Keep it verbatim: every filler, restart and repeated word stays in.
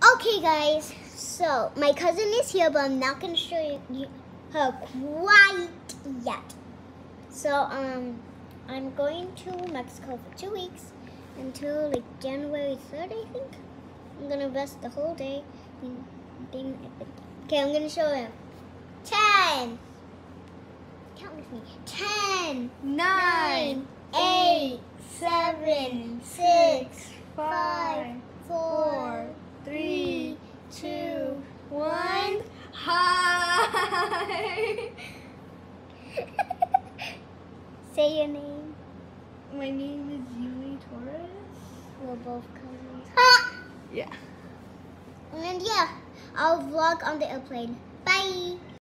Okay, guys. So my cousin is here, but I'm not gonna show you her quite yet. So um, I'm going to Mexico for two weeks until like January third, I think. I'm gonna rest the whole day. Okay, I'm gonna show him. Ten. Count with me. Ten. Nine. Eight. Seven. Six. Five. Four. Three. Two. One. Hi. Say your name. My name is Yui Torres. We're both cousins. Yeah. And yeah, I'll vlog on the airplane. Bye.